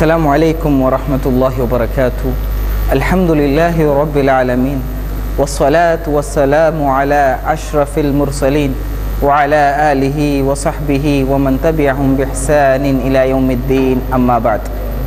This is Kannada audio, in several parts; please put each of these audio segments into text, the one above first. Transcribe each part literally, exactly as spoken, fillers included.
السلام عليكم ورحمة الله وبركاته. الحمد لله رب العالمين والصلاة والسلام على أشرف المرسلين وعلى آله وصحبه ومن تبعهم بإحسان إلى يوم الدين أما بعد.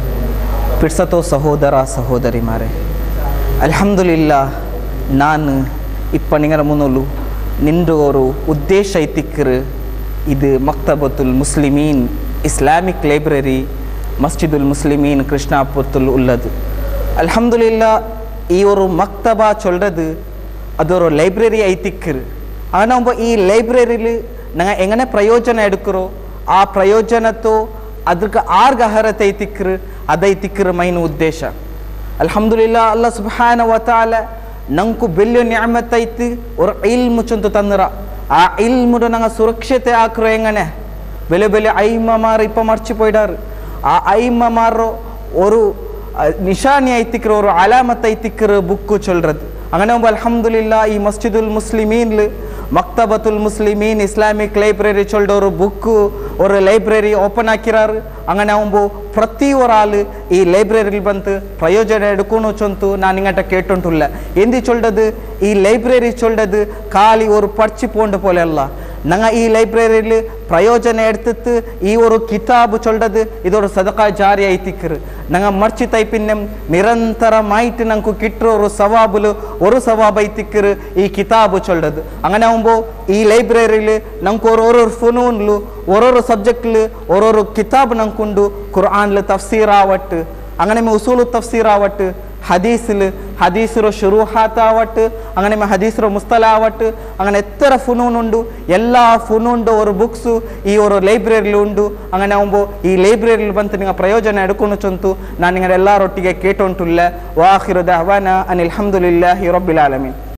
පිටසතෝ ಸಹೋದರ ಸಹೋದರಿಮಾರೆ, ಅಲ್ಹಮ್ದುಲಿಲ್ಲಾಹ್ ನಾನು ಇಪ್ಪನಿಂಗರ ಮುನ್ನಲು ನಿಂದೋರು ಉದ್ದೇಶ ಐತಿಕ್ಕರು ಇದು ಮಕ್ತಬತುಲ್ ಮುಸ್ಲಿಮೀನ್ ಇಸ್ಲಾಮಿಕ್ ಲೈಬ್ರರಿ ಮಸ್ಜಿದುಲ್ ಮುಸ್ಲಿಮೀನ್ ಕೃಷ್ಣಾಪುರದಲ್ಲಿ ಉಳ್ಳದು. ಅಲ್ಹಮ್ದುಲಿಲ್ಲಾ ಈ ஒரு ಮಕ್ತಬಾ ಚೊಲ್றது ಅದೊರು ಲೈಬ್ರರಿ ಐತಿಕ್ಕರು. ಆಗ ನಾವು ಈ ಲೈಬ್ರರಿಲಿ ನಂಗೆ ಹೆಂಗನೆ ಪ್ರಯೋಜನ ಎಡ್ಕರೋ ಆ ಪ್ರಯೋಜನತ್ತೋ ಅದಕ್ಕೆ ಆರ್ಗ ಅರ್ಹತೆ ಐತಿಕ್ಕರು ಅದೈತಿಕ್ಕರು ಮೈನ್ ಉದ್ದೇಶ. ಅಲ್ಹಮ್ದುಲಿಲ್ಲಾ ಅಲ್ಲಾ ಸುಬ್ಹಾನಹು ವ ತಆಲಾ ನಂಕು ಬೆಲ್ಯ ನಿಅಮತ್ ಐತಿ ஒரு ಇಲ್ಮು ಚಂತು ತಂದರ ಆ ಇಲ್ಮುಡು ನಂಗೆ ಸುರಕ್ಷತೆ ಆಕ್ರೋ ಹೆಂಗನೆ ಬೆಲೆ ಬೆಲೆ ಐಮ ಮಾರ ಇಪ್ಪ ಮರ್ಚಿ ಪೋಯ್ಡಾರು ಆ ಐಮ ಮಾರೋ ஒரு ನಿಶಾನಿ ಐತಿಕ್ಕರು ஒரு ಅಲಾಮತ್ ಐತಿಕ್ಕರು ಬುಕ್ಕು ಚೊಲ್றது. അങ്ങനെ ആകുമ്പോൾ അൽഹംദുലില്ലാ ഈ മസ്ജിദുൽ മുസ്ലിമീനിൽ മക്തബത്തുൽ മുസ്ലിമീൻ ഇസ്ലാമിക് ലൈബ്രറി ചൊല്ലുന്ന ഒരു ബുക്ക് ഒരു ലൈബ്രറി ഓപ്പൺ ആക്കിറാറ്. അങ്ങനെ ആകുമ്പോൾ ಪ್ರತಿ ಒರಾಳು ಈ ಲೈಬ್ರರಿಲಿ ಬಂತು ಪ್ರಯೋಜನ ಎಡ್ಕೊಂಡು ಚೊಂತು ನಾನು ಇಂಗಟ ಕೇಟುಂಟುಲ್ಲ ಎಂದಿ ಚೊಲ್ಡದು ಈ ಲೈಬ್ರರಿ ಚೊಲ್ಡದು ಖಾಲಿ ஒரு ಪರ್ಚಿ ಪೋಂಡು ಪೋಲೆ ಅಲ್ಲ. ನಂಗೆ ಈ ಲೈಬ್ರರಿಲಿ ಪ್ರಯೋಜನ ಎಡ್ತಿತ್ತು ಈ ஒரு ಕಿತಾಬು ಚೊಲ್ಡದು ಇದೊರು ಸದಕಾ ಜಾರಿ ಐತಿಕ್ಕರು ನಂಗೆ ಮರ್ಚಿ ತೈಪಿನ್ನೆಂ ನಿರಂತರಮಾയിട്ട് ನಂಗೆ ಕಿಟ್ಟರು ஒரு ಸವಾಬುಲು ஒரு ಸವಾಬ್ ಐತಿಕ್ಕರು ಈ ಕಿತಾಬು ಚೊಲ್ಡದು. അങ്ങനെ ആകുമ്പോൾ ഈ ലൈബ്രറിയിൽ നമുക്ക് ഓരോരോ ഫുനൂനില് ഓരോരോ സബ്ജക്റ്റില് ഓരോരോ കിതാബ് നമുക്കുണ്ട്. ഖുർആനിൽ തഫ്സീർ ആവട്ട്, അങ്ങനെ ഉസൂലു തഫ്സീർ ആവട്ട്, ഹദീസിൽ ഹദീസിರೋ ಶುರುಹಾತ್ ಆವಟ್ಟು, അങ്ങനെ ಹದೀಸ್ರೋ ಮುಸ್ತಲ ಆವಟ್ಟು, അങ്ങനെ ಎತ್ತರ ಫುನೂನ್ ಉಂಡು. ಎಲ್ಲ ಫುನೂನ್ದು ஒரு ಬುಕ್ಸು ಈ ஒரு ಲೈಬ್ರರಿಲಿ ಉಂಡು. അങ്ങനെ ആകുമ്പോൾ ಈ ಲೈಬ್ರರಿಲಿ ಬಂತು ನಿಮಗೆ ಪ್ರಯೋಜನ ಎಡ್ಕೊಂಡು ಚೊಂತು ನಾನು ನಿങ്ങളുടെ ಎಲ್ಲರೊಟ್ಟಿಗೆ ಕೇಟುಂಟುಲ್ಲ. ವಾಖಿರು ದಅವಾನಾ ಅನಿಲ್ ಹಮ್ದುಲಿಲ್ಲಾಹಿ ರಬ್ಬಿಲ್ ಆಲಮೀನ್.